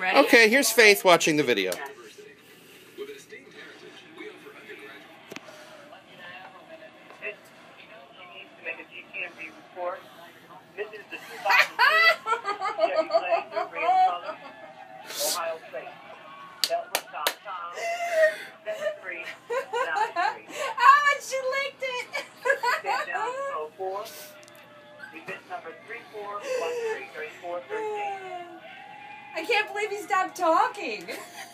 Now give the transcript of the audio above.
ready? Okay, here's Faith watching the video. This is the 2003 Chevy Blazer, red color, Ohio State. Delta.com, 7393. Oh, and she licked it! Step down to 04. Event number 34133413. I can't believe he stopped talking.